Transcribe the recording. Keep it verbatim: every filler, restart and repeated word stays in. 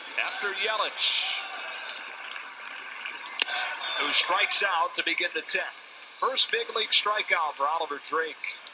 after Yelich, who strikes out to begin the tenth. First big league strikeout for Oliver Drake.